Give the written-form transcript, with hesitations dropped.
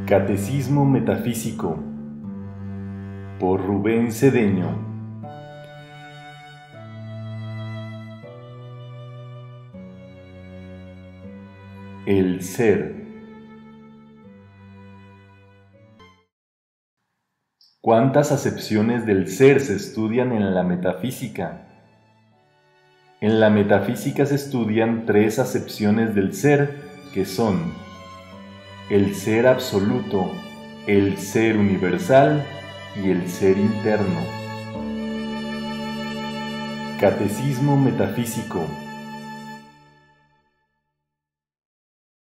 Catecismo Metafísico por Rubén Cedeño. El ser. ¿Cuántas acepciones del ser se estudian en la metafísica? En la metafísica se estudian 3 acepciones del ser, que son el ser absoluto, el ser universal y el ser interno. Catecismo Metafísico